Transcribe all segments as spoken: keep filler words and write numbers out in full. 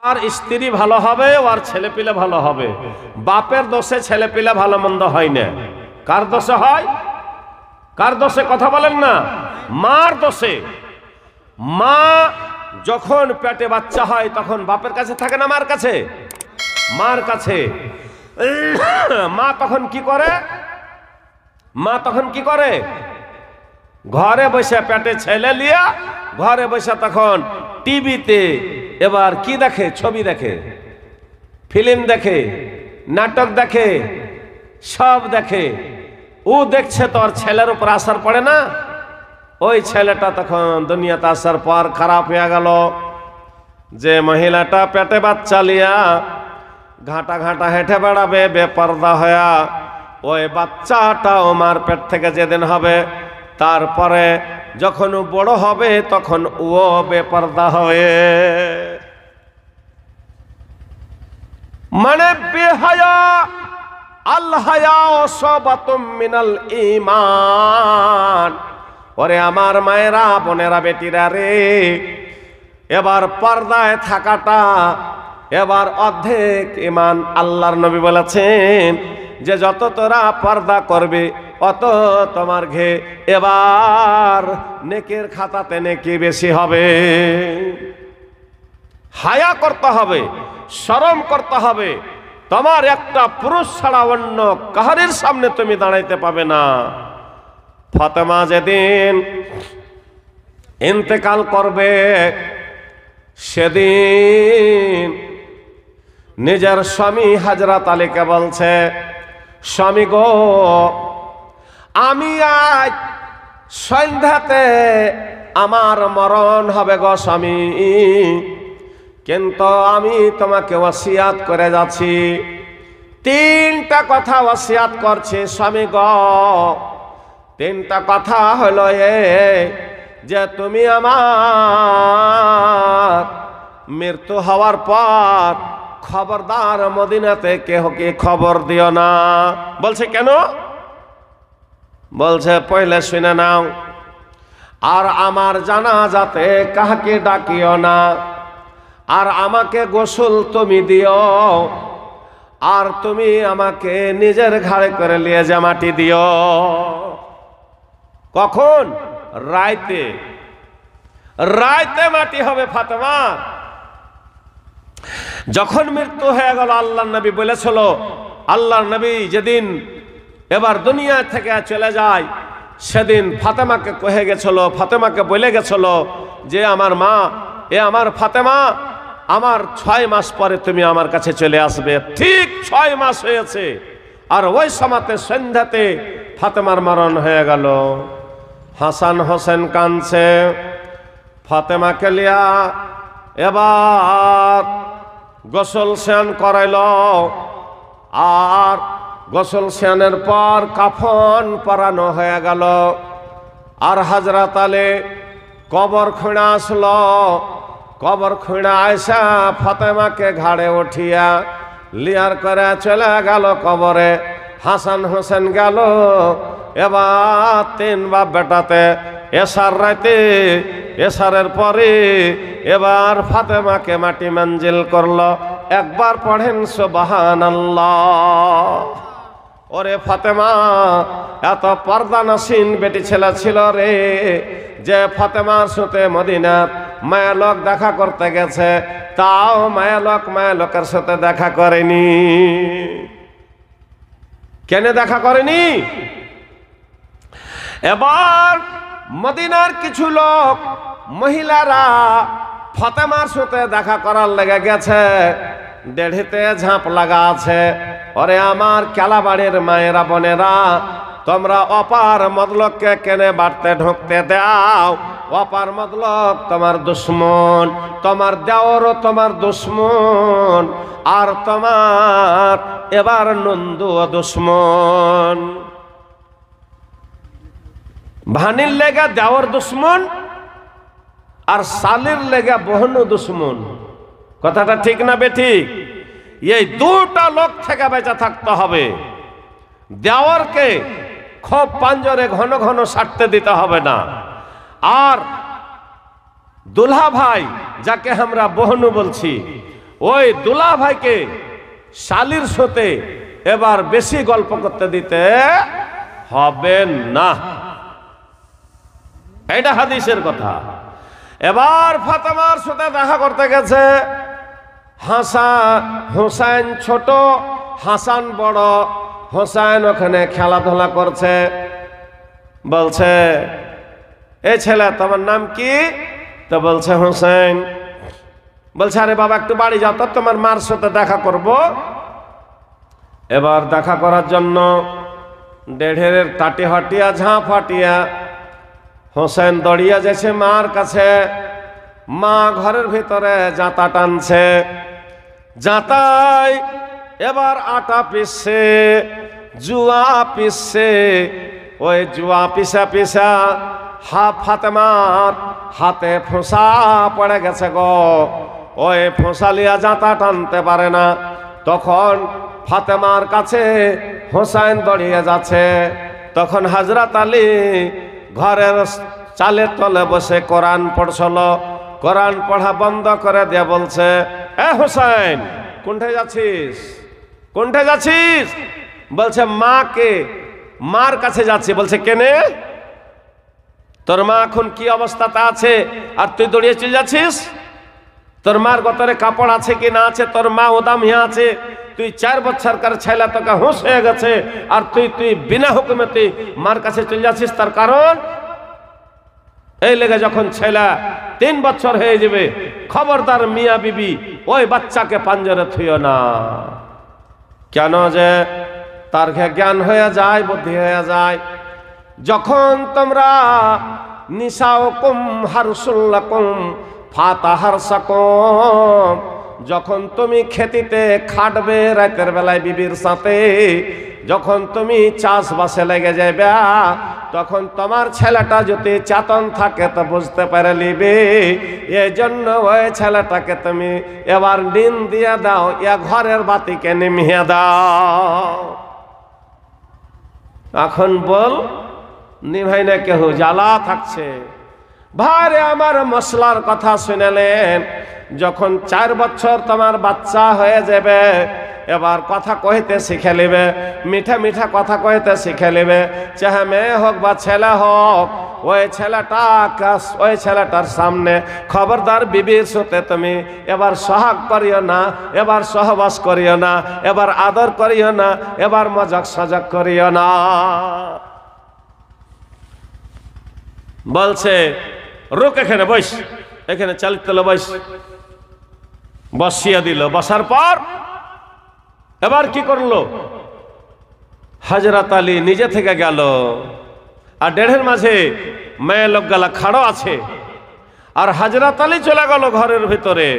আর স্ত্রী ভালো হবে আর ছেলে পিলে ভালো হবে। বাপের দোষে ছেলে পিলে ভালো মন্দ হয় না। কার দোষে হয়? কার দোষে কথা বলেন না? মার দোষে। মা যখন পেটে বাচ্চা হয় তখন বাপের কাছে থাকে না মার কাছে? মার কাছে। মা তখন কি করে? মা তখন কি করে? ঘরে বসে পেটে ছেলে লিয়া ঘরে বসে তখন টিভিতে এবার কি দেখে? ছবি দেখে, ফিল্ম দেখে, নাটক দেখে, সব দেখে। ও দেখছে তো আর ছেলের উপর আসার পড়ে না? ওই ছেলেটা তখন দুনিয়াতে আসার পর খারাপ হয়ে গেল যে মহিলাটা পেটে বাচ্চা লিয়া ঘাটা ঘাটা হেঁটে বেড়াবে বেপরদা হয়া। ওই বাচ্চাটা ওমার পেট থেকে যেদিন হবে তারপরে যখন ও বড় হবে তখন ও বেপরদা হবে। মানে বেহায়া। আল হায়া শাবাতুম মিনাল ঈমান। ওরে আমার মায়েরা, বোনেরা, বেটিরা রে, এবার পর্দায় থাকাটা এবার অর্ধেক ঈমান। আল্লাহর নবী বলেছেন যে যত তোরা পর্দা করবে অত তোমার ঘে এবার নেকের খাতাতে নেকি বেশি হবে। হায়া করতে হবে, শরম করতে হবে। তোমার একটা পুরুষ ছাড়া অন্য কাহারির সামনে তুমি দাঁড়াইতে পাবে না। ফাতেমা যেদিন ইন্তেকাল করবে সেদিন নিজের স্বামী হযরত আলীকে বলছে, স্বামী গো, আমি আজ সন্ধ্যাতে আমার মরণ হবে গো স্বামী, কিন্তু আমি তোমাকে ওসিয়াত করে যাচ্ছি। তিনটা কথা ওসিয়াত করছে স্বামী গো। তিনটা কথা হলো এ যে তুমি আমার মৃত্যু হওয়ার পর খবরদার মদিনাতে কেহকে খবর দিও না। বলছে কেন? বলছে পয়লে শুনে নাও, আর আমার জানাজাতে কাহাকে ডাকিও না, আর আমাকে গোসল তুমি দিও, আর তুমি আমাকে নিজের ঘাড়ে করে নিয়ে যা মাটি দিও। কখন? রাইতে। রাইতে মাটি হবে ফাতেমা। যখন মৃত্যু হয়ে গেল, আল্লাহর নবী বলেছিল, আল্লাহর নবী যেদিন এবার দুনিয়া থেকে চলে যায় সেদিন ফাতেমাকে কহে গেছিল, ফাতেমাকে বলে গেছিল যে আমার মা, এ আমার ফাতেমা, আমার ছয় মাস পরে তুমি আমার কাছে চলে আসবে। ঠিক ছয় মাস হয়েছে। আর ওই সময়তে সন্ধ্যাতে ফাতেমার মরণ হয়ে গেল। হাসান হোসেন কাঁদছে ফাতেমাকে লিয়া। এবার গোসল স্নান করাইল, আর গোসল স্নানের পর কাফন পরানো হয়ে গেল। আর হযরত আলী কবর খুঁড়া আসলো। কবর খুঁড়া আয়সা ফাতেমাকে ঘাড়ে উঠিয়া লিয়ার করে চলে গেল কবরে। হাসান হোসেন গেল। এবার তিন বাপ বেটাতে এসার রাতে, এসারের পরে এবার ফাতেমাকে মাটি মঞ্জিল করলো। একবার পড়েন সুবহানাল্লাহ। ওরে ফাতেমা এত পর্দানসীন বেটি ছেলে ছিল রে, যে ফাতেমার সাথে মদিনার মায়া লোক দেখা করতে গেছে, তাও মায়া লোক মায়া লোকের সাথে দেখা করেনি। কেন দেখা করেনি? এবার মদিনার কিছু লোক মহিলারা ফাতেমার সাথে দেখা করার লেগে গেছে। দেড়িতে ঝাঁপ লাগা আছে। ওরে আমার কেলাবাড়ির মায়েরা, বোনেরা, তোমরা অপার মদলককে কেনে বাড়তে ঢুকতে দাও? অপার মদলক তোমার দুশ্মন, তোমার দেওরও তোমার দুশ্মন, আর তোমার এবার নন্দু দুশ্মন। ভানির লেগা দেওর দুশ্মন, আর শালির লেগা বহনু দুশ্মন। কথাটা ঠিক না বেঠিক? এই দুটা লোক থেকে বেঁচে থাকতে হবে। দেওরকে খুব পাঞ্জরে ঘন ঘন সারতে দিতে হবে না। আর দুলহা ভাই, যাকে আমরা বহনু বলছি, ওই দুলা ভাইকে শালির সাথে এবার বেশি গল্প করতে দিতে হবে না, এটা হাদিসের কথা। এবার ফাতেমার সাথে দেখা করতে গেছে। হাসান হোসেন ছোট, হাসান বড়। হোসেন ওখানে খেলাধুলা করছে। বলছে, এ ছেলে তোমার নাম কি? তো বলছে হোসেন। বলছে, আরে বাবা একটু বাড়ি যাও তো, তোমার মার সাথে দেখা করব। এবার দেখা করার জন্য দেড়ের টাটি হাটিয়া ঝাঁপ হাটিয়া হোসেন দড়িয়া যাচ্ছে মার কাছে। মা ঘরের ভিতরে জাঁতা টানছে। জাঁতায় এবার আটা পিসছে, জুয়া পিসছে। ওই জুয়া পিসা পিসা হা ফাতেমার হাতে ফোঁসা পড়ে গেছে গো। ওই ফোঁসা লিয়া জাঁতা টানতে পারে না। তখন ফাতেমার কাছে হোসেন দড়িয়ে যাচ্ছে। তখন হযরত আলী ঘরের চালের তলে বসে কোরআন পড়ছিল। কোরআন পড়া বন্ধ করে দিয়ে বলছে, এ হোসেন কোনটায় যাচ্ছিস? কোনটায় যাচ্ছিস? বলছে, মাকে মার কাছে যাচ্ছি। বলছে, কেনে? তোর মা এখন কি অবস্থাতে আছে আর তুই দৌড়িয়ে চলে যাচ্ছিস? তোর মার গতরে কাপড় আছে কি না আছে? তোর মা ওদাম হিয়া আছে। তুই চার বছরকার ছেলে, তোকে হুঁশ হয়ে গেছে, আর তুই তুই বিনা হুকুমে তুই মার কাছে চলে যাচ্ছিস। তার কারণ এই লেগে যখন ছেলে তিন বছর হয়ে যাবে, খবরদার মিয়া বিবি ওই বাচ্চাকে পাঞ্জরে থুইও না। কেন যে তার জ্ঞান হয়ে যায়, বুদ্ধি হয়ে যায়। যখন তোমরা নিসাউকুম হারসুল্লাকুম ফাতাহারসাকুম, যখন তুমি খেতিতে খাটবে রাতের বেলায় বিবির সাথে, যখন তুমি চাষবাসে লেগে যাবে, তখন তোমার ছেলেটা যদি চেতন থাকে তো বুঝতে পারে লিবে। এই জন্য ওই ছেলেটাকে তুমি এবার দিন দিয়ে দাও, ইয়া ঘরের বাতিকে নিমিয়ে দাও। এখন বল নিভাই না কেহ, জ্বালা থাকছে। ভাইরে আমার মশলার কথা শুনেলেন। যখন চার বছর তোমার বাচ্চা হয়ে যাবে, এবার কথা কইতে শিখে নেবে, মিঠা মিঠা কথা কইতে শিখে নেবে। চাহে মেয়ে হোক বা ছেলে হোক, ওই ছেলেটা ওই ছেলেটার সামনে খবরদার বিবির সাথে তুমি এবার সোহাগ করিও না, এবার সহবাস করিও না, এবার আদর করিও না, এবার মজাক সজাগ করিও না। বলছে, রুক, এখানে বস, এখানে চালিত বস। বসিয়ে দিল। বসার পর এবার কি করলো? হযরত আলী নিজে থেকে গেল, আর দেড়ের মাঝে মেয়ে লোক গেলা খাড়ো আছে, আর হযরত আলী চলে গেল ঘরের ভিতরে।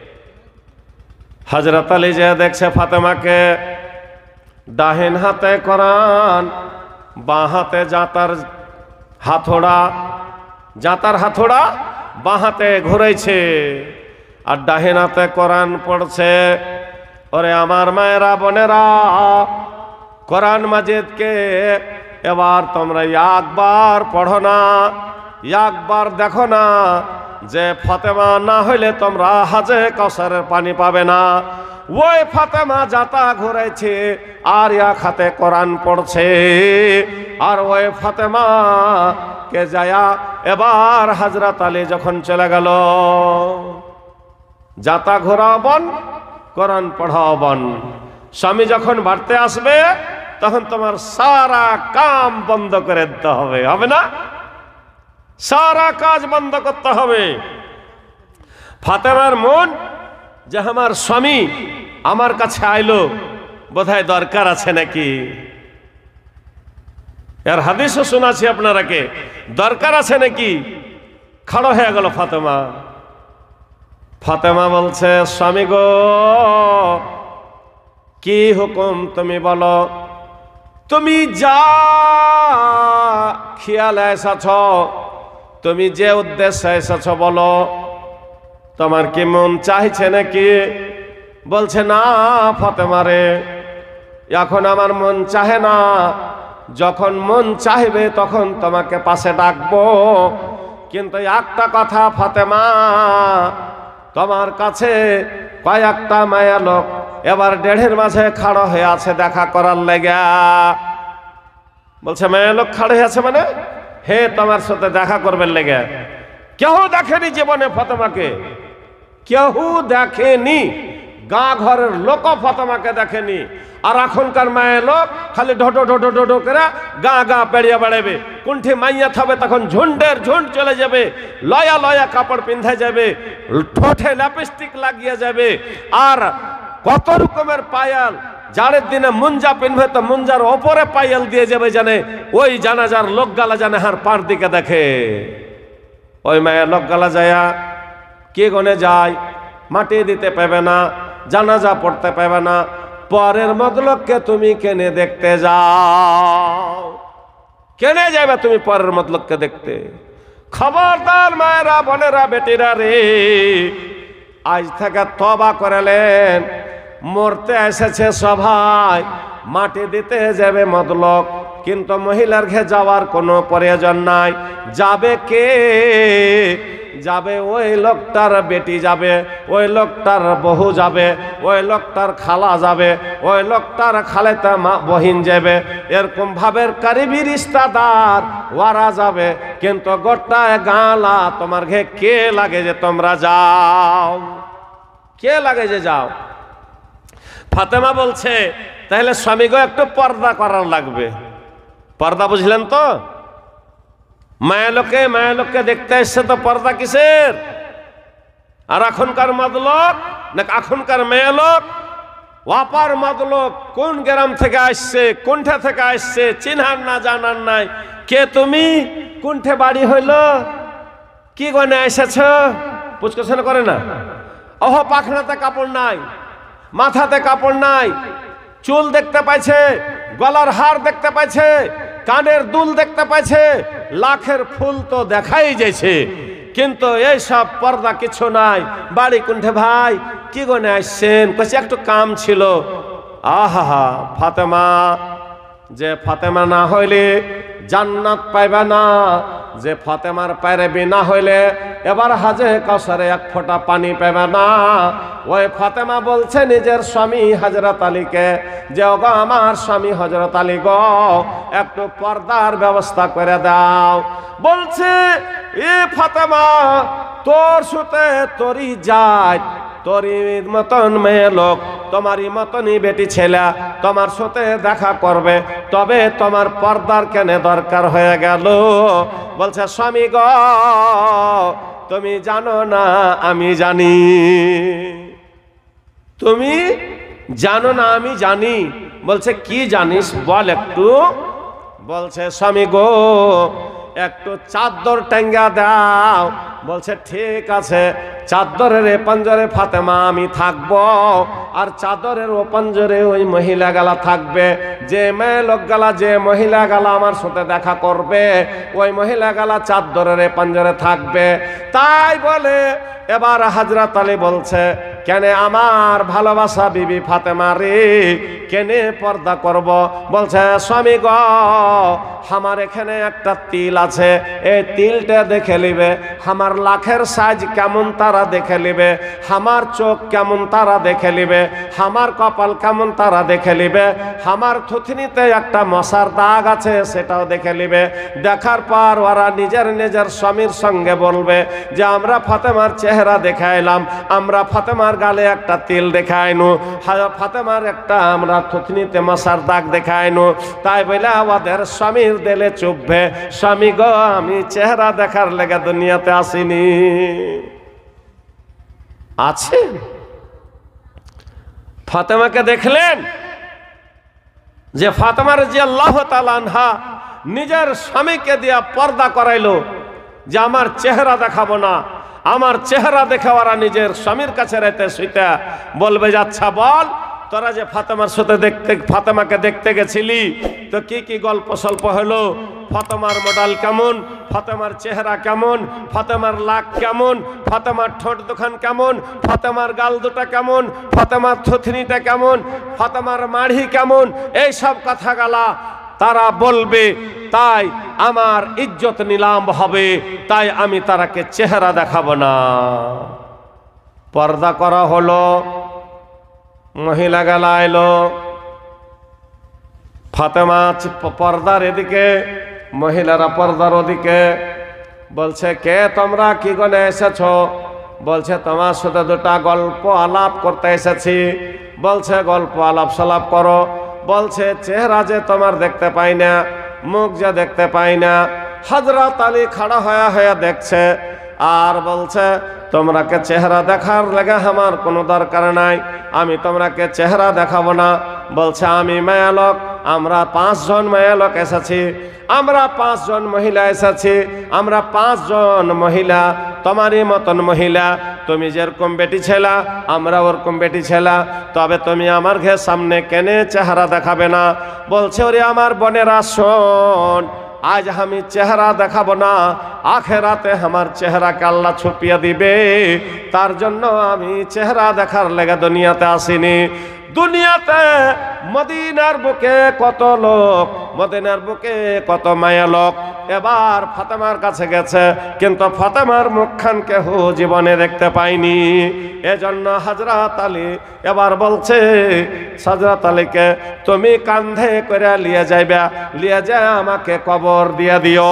হযরত আলী যে দেখছে ফাতেমাকে, ডাহিন হাতে কোরআন, বাঁ হাতে জাতার হাথোড়া, জাতার হাথোড়া বাঁ হাতে ঘুরেছে, আর ডাহিন হাতে কোরআন পড়ছে। ওরে আমার মায়েরা বোনেরা, কোরআন মাজিদকে এবার তোমরা একবার পড়ো না, একবার দেখো না, যে ফাতেমা না হইলে তোমরা হাজে কাউসারের পানি পাবে না। ওই ফাতেমা জাতা ঘুরেছে আর এক হাতে কোরআন পড়ছে, আর ওই ফাতেমা কে যায়া এবার হযরত আলী যখন চলে গেল, জাতা ঘোরাবন, কোরআন পড়াবন। স্বামী যখন বাড়তে আসবে তখন তোমার সারা কাম বন্ধ করে দিতে হবে, হবে না? সারা কাজ বন্ধ করতে হবে। ফাতেমার মন যে আমার স্বামী আমার কাছে আইলো, বোধহয় দরকার আছে নাকি। এর হাদিসও শোনাছি আপনারাকে, দরকার আছে নাকি। খাড়ো হয়ে গেল ফাতেমা। ফাতেমা বলছে, স্বামী গো, কি হুকুম তুমি বলো। তুমি যা খেয়ালে এসেছ, তুমি যে উদ্দেশ্যে এসেছ বলো, তোমার কি মন চাইছে নাকি? বলছে, না ফাতেমা রে, এখন আমার মন চাহে না, যখন মন চাইবে তখন তোমাকে পাশে ডাকবো। কিন্তু একটা কথা ফাতেমা, তোমার কাছে পায় একটা মায়া লোক এবার দেড়ের মাঝে খাড়ো হয়ে আছে দেখা করার লেগা। বলছে মায়া লোক খাড়ো হয়ে আছে মানে হে তোমার সাথে দেখা করবেন লেগে। কেউ দেখেনি জীবনে ফাতেমাকে, কেউ দেখেনি, গা ঘরের লোক ফাতেমাকে দেখেনি। আর এখনকার মায়ের লোক খালি ঢোটো ঢোটো ঢোটো করে গা গা পেড়িয়ে বেড়াবে। কুণ্ঠে মাইয়া থাকবে তখন ঝুন্ডের ঝুন্ড চলে যাবে, লয়া লয়া কাপড় পিন্ধে যাবে, ঠোঁটে লিপস্টিক লাগিয়ে যাবে। আর কত রকমের পায়াল, জাড়ের দিনে মুঞ্জা পিনবে তো মুঞ্জার ওপরে পায়াল দিয়ে যাবে, জানে ওই জানাজার লোক গালা জানে হার পার দিকে দেখে। ওই মায়ের লোক গালা যায়া কে গনে যায়, মাটি দিতে পাবে না, জানাজা পড়তে পাবে না, পরের মতলবকে তুমি কেনে দেখতে যাও? কেনে যাবে তুমি পরের মতলবকে দেখতে? খবরদার মায়েরা, বোনেরা, বেটিরা রে, আজ থেকে তবা করেলেন। মরতে এসেছে সবাই, মাটি দিতে যাবে মতলব, কিন্তু মহিলার ঘে যাওয়ার কোনো প্রয়োজন নাই। যাবে কে? যাবে ওই লোকটার বেটি যাবে, ওই লোকটার বহু যাবে, ওই লোকটার খালা যাবে, ওই লোকটার খালেতা মা বহিন যাবে। এরকম ভাবের কারিবি রিস্তাদার ওরা যাবে, কিন্তু গোটায় গালা তোমার ঘে কে লাগে যে তোমরা যাও? কে লাগে যে যাও? ফাতেমা বলছে তাহলে স্বামীকে একটু পর্দা করার লাগবে। পর্দা বুঝলেন তো? মায়া লোকে মায়া লোককে দেখতে এসছে তো পর্দা কিসের? আর এখনকার মদলোক না এখনকার মেয়ে লোক, ওয়াপার মদলোক কোন গ্রাম থেকে আসছে, কোনটা থেকে আসছে, চিনহার না জানার নাই। কে তুমি? কোনঠে বাড়ি হইল? কি গনে এসেছ? পুষ্কশন করে না। ওহ, পাখনাতে কাপড় নাই, মাথাতে কাপড় নাই, চুল দেখতে পাইছে, গলার হার দেখতে পাইছে, কানের দুল দেখতে পাইছে, লাখের ফুল তো দেখাই যাইছে, কিন্তু এই সব পর্দা কিছু নাই। বাড়ি কোনঠে ভাই? কি গনে আসছেন? কাছে একটু কাম ছিল। আহা ফাতেমা, যে ফাতেমা না হইলে জান্নাত পাইবে না, যে ফাতেমার পায়রাবি না হইলে এবার হাজে কাউসারে এক ফোঁটা পানি পাবে না। ওই ফাতেমা বলছে নিজের স্বামী হযরত আলীকে যে ওগো আমার স্বামী হযরত আলী গো, একটু পর্দার ব্যবস্থা করে দাও। বলছে এ ফাতেমা, তোর সাথে তোরই যায়, তোরই মতন মেয়ে লোক, তোমারই মতনই বেটি ছেলে তোমার সাথে দেখা করবে, তবে তোমার পর্দার কেন দরকার হয়ে গেল? বলছে স্বামী গো, তুমি জানো না আমি জানি। তুমি জানো না আমি জানি। বলছে কি জানিস বল একটু। বলছে স্বামী গো, একটু চাদর টাঙ্গা দাও। বলছে ঠিক আছে, চাদরের এ পাঞ্জরে ফাতেমা আমি থাকবো, আর চাদরের ও পাঞ্জরে ওই মহিলা গালা থাকবে। যে মেয়ে লোক গালা, যে মহিলা গালা আমার সাথে দেখা করবে, ওই মহিলা গালা চাদরের এ পাঞ্জরে থাকবে। তাই বলে এবার হযরত আলী বলছে কেন আমার ভালোবাসা বিবি ফাতেমা রে, কেনে পর্দা করব? বলছে স্বামী গো, আমার এখানে একটা তিল আছে, এই তিলটা দেখে নিবে, আমার লাখের সাইজ কেমন তারা দেখে নিবে, আমার চোখ কেমন তারা দেখে নিবে, আমার কপাল কেমন তারা দেখে নিবে, আমার থুতনিতে একটা মশার দাগ আছে সেটাও দেখে নিবে। দেখার পর ওরা নিজের নিজের স্বামীর সঙ্গে বলবে যে আমরা ফাতেমার চেহারা দেখাইলাম, আমরা ফাতেমার গালে একটা তিল দেখাইনু, ফাতেমার একটা আমরা থুতনিতে মশার দাগ দেখাইনু। তাই বলে আমাদের স্বামীর দিলে চুপবে, স্বামী গো আমি চেহারা দেখার লেগে দুনিয়াতে আসিনি। আছে ফাতেমাকে দেখলেন যে ফাতেমা রাদিয়াল্লাহু তাআলা আনহা নিজের স্বামীকে দিয়া পর্দা করাইলো যে আমার চেহারা দেখাবো না, আমার চেহারা দেখাওয়ারা নিজের স্বামীর কাছে রাইতে শুইতে বলবে যাচ্ছা বল তোরা যে ফাতেমার সাথে দেখতে ফাতেমাকে দেখতে গেছিলি তো কি কি গল্প স্বল্প হলো, ফাতেমার মডেল কেমন, ফাতেমার চেহারা কেমন, ফাতেমার লাক কেমন, ফাতেমার ঠোঁট দুখান কেমন, ফাতেমার গাল দুটা কেমন, ফাতেমার থুতনিটা কেমন, ফাতেমার মাড়ি কেমন, এই সব কথা গালা তারা বলবে। তাই আমার ইজ্জত নিলাম হবে, তাই আমি তারাকে চেহারা দেখাবো না। পর্দা করা হলো। মহিলা গেলা এলো, ফাতেমা পর্দার এদিকে, মহিলারা পর্দার ওদিকে। বলছে, কে তোমরা, কি গনে এসেছ? বলছে, তোমার সাথে দুটা গল্প আলাপ করতে এসেছি। বলছে, গল্প আলাপ সালাপ করো। বলছে, চেহারা যে তোমার দেখতে পাই না, মুখ যে দেখতে পাই না। হযরত আলী খাড়া হয়ে হয়ে দেখছে আর বলছে, তোমরাকে চেহারা দেখার লাগে আমার কোনো দরকার নাই, আমি তোমরাকে চেহারা দেখাবো না। বলছে, আমি মেয়ে লোক, আমরা পাঁচজন মেয়ে লোক এসেছি, আমরা পাঁচজন মহিলা এসেছি, আমরা পাঁচজন মহিলা তোমারই মতন মহিলা। তুমি যেরকম বেটি ছেলা, আমরা ওরকম বেটি ছেলা, তবে তুমি আমার ঘে সামনে কেনে চেহারা দেখাবে না? বলছে, ওরে আমার বোনেরা শোন, আজ আমি চেহারা দেখাবো না, আখেরাতে আমার চেহারাকে আল্লাহ ছুপিয়ে দিবে, তার জন্য আমি চেহারা দেখার লেগে দুনিয়াতে আসিনি। দুনিয়াতে মদিনার বুকে কত লোক, মদিনার বুকে কত মায়া লোক এবার ফাতেমার কাছে গেছে, কিন্তু ফাতেমার মুখখান কেহ জীবনে দেখতে পাইনি। এজন্য হযরত আলী এবার বলছে, হযরত আলীকে তুমি কান্ধে করে লিয়ে যাইবা, লিয়ে যায় আমাকে কবর দিয়ে দিও,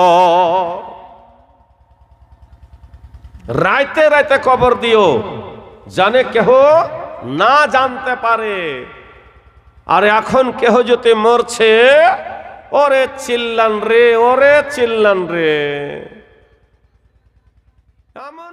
রাইতে রাইতে কবর দিও, জানে কেহ না জানতে পারে। আর এখন কেহ যদি মরছে, ওরে চিল্লান রে, ওরে চিল্লান রে।